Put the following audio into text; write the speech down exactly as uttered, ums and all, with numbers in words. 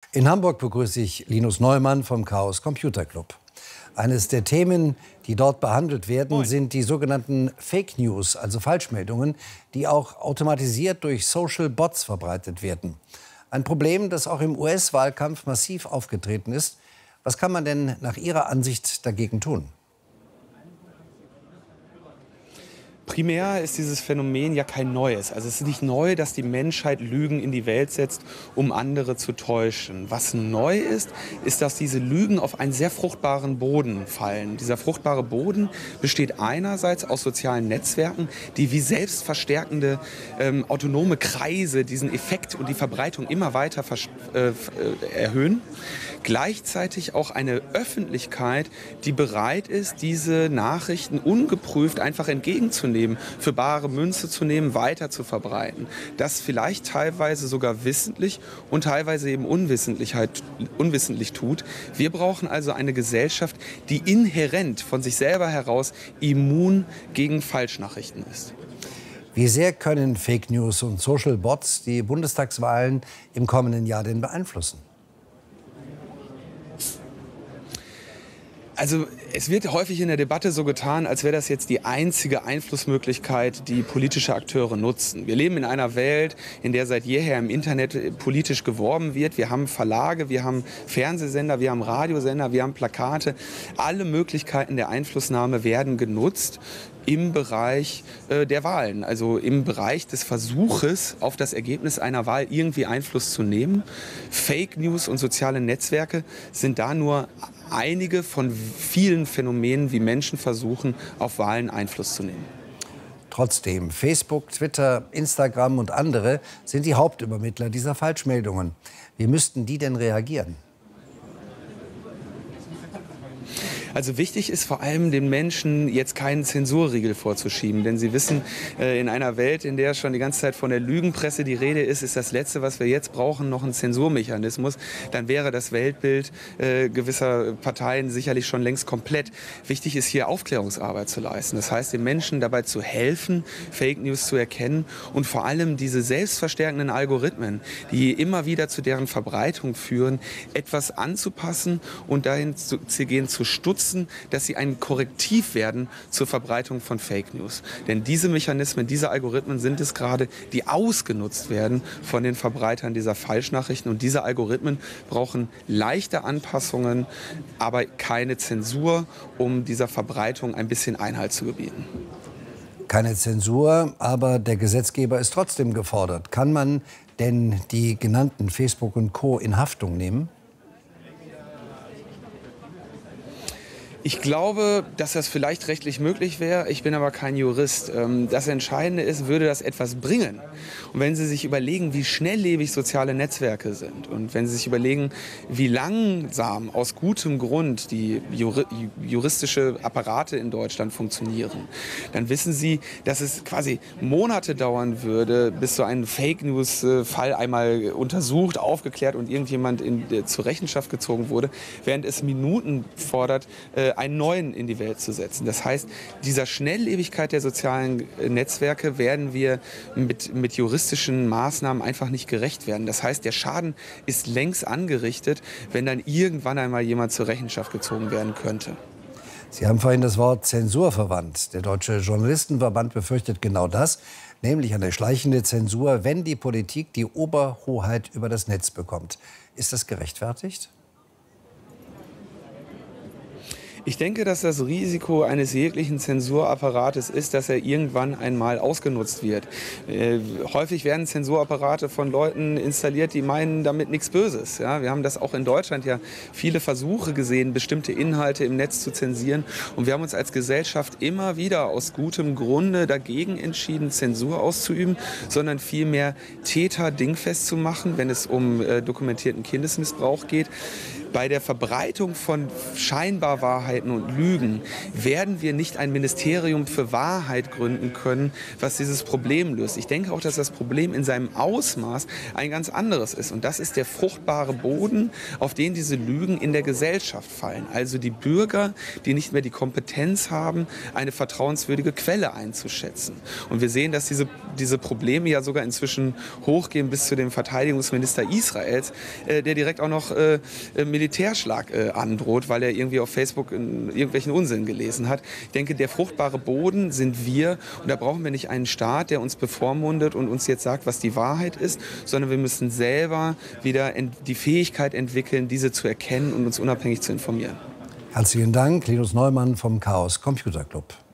In Hamburg begrüße ich Linus Neumann vom Chaos Computer Club. Eines der Themen, die dort behandelt werden, Moin. sind die sogenannten Fake News, also Falschmeldungen, die auch automatisiert durch Social Bots verbreitet werden. Ein Problem, das auch im U S-Wahlkampf massiv aufgetreten ist. Was kann man denn nach Ihrer Ansicht dagegen tun? Primär ist dieses Phänomen ja kein neues. Also es ist nicht neu, dass die Menschheit Lügen in die Welt setzt, um andere zu täuschen. Was neu ist, ist, dass diese Lügen auf einen sehr fruchtbaren Boden fallen. Dieser fruchtbare Boden besteht einerseits aus sozialen Netzwerken, die wie selbstverstärkende ähm, autonome Kreise diesen Effekt und die Verbreitung immer weiter äh, erhöhen. Gleichzeitig auch eine Öffentlichkeit, die bereit ist, diese Nachrichten ungeprüft einfach entgegenzunehmen, für bare Münze zu nehmen, weiter zu verbreiten. Das vielleicht teilweise sogar wissentlich und teilweise eben unwissentlich, halt, unwissentlich tut. Wir brauchen also eine Gesellschaft, die inhärent von sich selber heraus immun gegen Falschnachrichten ist. Wie sehr können Fake News und Social Bots die Bundestagswahlen im kommenden Jahr denn beeinflussen? Also es wird häufig in der Debatte so getan, als wäre das jetzt die einzige Einflussmöglichkeit, die politische Akteure nutzen. Wir leben in einer Welt, in der seit jeher im Internet politisch geworben wird. Wir haben Verlage, wir haben Fernsehsender, wir haben Radiosender, wir haben Plakate. Alle Möglichkeiten der Einflussnahme werden genutzt im Bereich äh, der Wahlen, also im Bereich des Versuches, auf das Ergebnis einer Wahl irgendwie Einfluss zu nehmen. Fake News und soziale Netzwerke sind da nur einige von vielen Phänomenen, wie Menschen versuchen, auf Wahlen Einfluss zu nehmen. Trotzdem, Facebook, Twitter, Instagram und andere sind die Hauptübermittler dieser Falschmeldungen. Wie müssten die denn reagieren? Also wichtig ist vor allem den Menschen jetzt keinen Zensurriegel vorzuschieben, denn sie wissen, in einer Welt, in der schon die ganze Zeit von der Lügenpresse die Rede ist, ist das Letzte, was wir jetzt brauchen, noch ein Zensurmechanismus. Dann wäre das Weltbild äh, gewisser Parteien sicherlich schon längst komplett. Wichtig ist hier Aufklärungsarbeit zu leisten. Das heißt, den Menschen dabei zu helfen, Fake News zu erkennen und vor allem diese selbstverstärkenden Algorithmen, die immer wieder zu deren Verbreitung führen, etwas anzupassen und dahin zu, zu gehen, zu stutzen, dass sie ein Korrektiv werden zur Verbreitung von Fake News. Denn diese Mechanismen, diese Algorithmen sind es gerade, die ausgenutzt werden von den Verbreitern dieser Falschnachrichten. Und diese Algorithmen brauchen leichte Anpassungen, aber keine Zensur, um dieser Verbreitung ein bisschen Einhalt zu gebieten. Keine Zensur, aber der Gesetzgeber ist trotzdem gefordert. Kann man denn die genannten Facebook und Co. in Haftung nehmen? Ich glaube, dass das vielleicht rechtlich möglich wäre. Ich bin aber kein Jurist. Das Entscheidende ist, würde das etwas bringen? Und wenn Sie sich überlegen, wie schnelllebig soziale Netzwerke sind und wenn Sie sich überlegen, wie langsam aus gutem Grund die juristische Apparate in Deutschland funktionieren, dann wissen Sie, dass es quasi Monate dauern würde, bis so ein Fake-News-Fall einmal untersucht, aufgeklärt und irgendjemand in, zur Rechenschaft gezogen wurde, während es Minuten fordert, einen neuen in die Welt zu setzen. Das heißt, dieser Schnelllebigkeit der sozialen Netzwerke werden wir mit, mit juristischen Maßnahmen einfach nicht gerecht werden. Das heißt, der Schaden ist längst angerichtet, wenn dann irgendwann einmal jemand zur Rechenschaft gezogen werden könnte. Sie haben vorhin das Wort Zensur verwandt. Der Deutsche Journalistenverband befürchtet genau das, nämlich eine schleichende Zensur, wenn die Politik die Oberhoheit über das Netz bekommt. Ist das gerechtfertigt? Ich denke, dass das Risiko eines jeglichen Zensurapparates ist, dass er irgendwann einmal ausgenutzt wird. Äh, häufig werden Zensurapparate von Leuten installiert, die meinen damit nichts Böses. Ja, wir haben das auch in Deutschland ja viele Versuche gesehen, bestimmte Inhalte im Netz zu zensieren. Und wir haben uns als Gesellschaft immer wieder aus gutem Grunde dagegen entschieden, Zensur auszuüben, sondern vielmehr Täter dingfest zu machen, wenn es um äh, dokumentierten Kindesmissbrauch geht. Bei der Verbreitung von scheinbar Wahrheiten Unwahrheiten und Lügen werden wir nicht ein Ministerium für Wahrheit gründen können, was dieses Problem löst. Ich denke auch, dass das Problem in seinem Ausmaß ein ganz anderes ist. Und das ist der fruchtbare Boden, auf den diese Lügen in der Gesellschaft fallen. Also die Bürger, die nicht mehr die Kompetenz haben, eine vertrauenswürdige Quelle einzuschätzen. Und wir sehen, dass diese, diese Probleme ja sogar inzwischen hochgehen bis zu dem Verteidigungsminister Israels, äh, der direkt auch noch äh, Militärschlag äh, androht, weil er irgendwie auf Facebook in irgendwelchen Unsinn gelesen hat. Ich denke, der fruchtbare Boden sind wir und da brauchen wir nicht einen Staat, der uns bevormundet und uns jetzt sagt, was die Wahrheit ist, sondern wir müssen selber wieder die Fähigkeit entwickeln, diese zu erkennen und uns unabhängig zu informieren. Herzlichen Dank, Linus Neumann vom Chaos Computer Club.